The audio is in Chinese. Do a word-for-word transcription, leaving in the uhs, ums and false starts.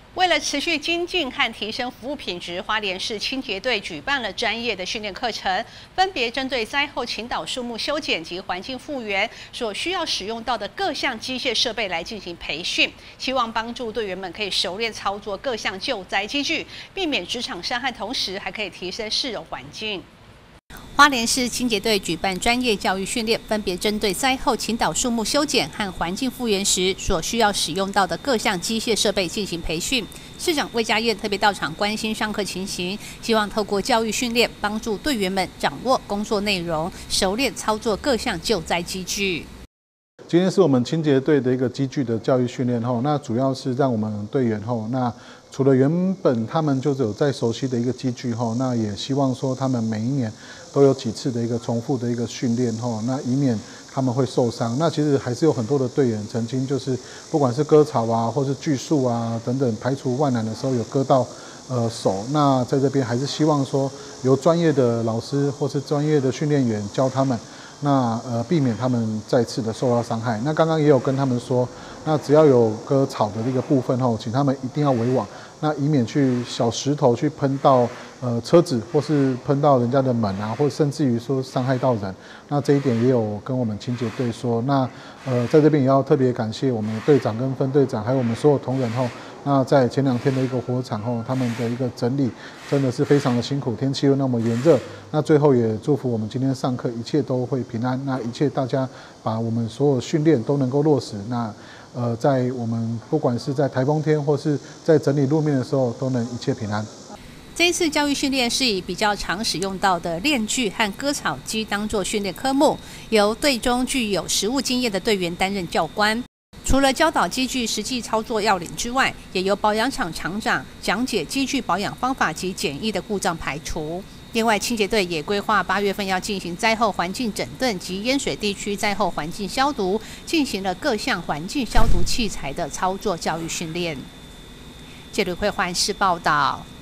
为了持续精进和提升服务品质，花莲市清洁队举办了专业的训练课程，分别针对灾后倾倒树木修剪及环境复原所需要使用到的各项机械设备来进行培训，希望帮助队员们可以熟练操作各项救灾机具，避免职场伤害，同时还可以提升市容环境。 花莲市清洁队举办专业教育训练，分别针对灾后倾倒树木修剪和环境复原时所需要使用到的各项机械设备进行培训。市长魏家燕特别到场关心上课情形，希望透过教育训练，帮助队员们掌握工作内容，熟练操作各项救灾机具。 今天是我们清洁队的一个机具的教育训练后，那主要是让我们队员后，那除了原本他们就是有在熟悉的一个机具后，那也希望说他们每一年都有几次的一个重复的一个训练后，那以免他们会受伤。那其实还是有很多的队员曾经就是不管是割草啊，或是锯树啊等等，排除万难的时候有割到呃手。那在这边还是希望说由专业的老师或是专业的训练员教他们。 那呃，避免他们再次的受到伤害。那刚刚也有跟他们说，那只要有割草的这个部分后，请他们一定要围网，那以免去小石头去喷到呃车子，或是喷到人家的门啊，或甚至于说伤害到人。那这一点也有跟我们清洁队说。那呃，在这边也要特别感谢我们的队长跟分队长，还有我们所有同仁后。 那在前两天的一个火场后，他们的一个整理真的是非常的辛苦，天气又那么炎热。那最后也祝福我们今天上课一切都会平安。那一切大家把我们所有训练都能够落实。那呃，在我们不管是在台风天或是在整理路面的时候，都能一切平安。 这一次教育训练是以比较常使用到的链锯和割草机当作训练科目，由队中具有实务经验的队员担任教官。 除了教导机具实际操作要领之外，也由保养厂厂长讲解机具保养方法及简易的故障排除。另外，清洁队也规划八月份要进行灾后环境整顿及淹水地区灾后环境消毒，进行了各项环境消毒器材的操作教育训练。记者会环视报道。